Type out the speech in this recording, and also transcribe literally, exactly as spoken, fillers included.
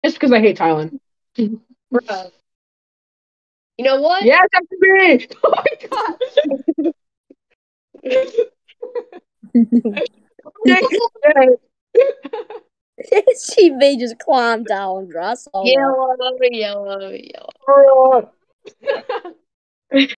Just because I hate Tylen. Bruh. You know what? Yes, that's me! Oh my god! Yes. She may just climb down, grass. Yellow, yellow, yellow. Bro.